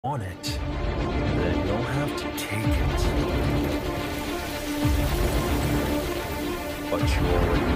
want it, then you'll have to take it. But you already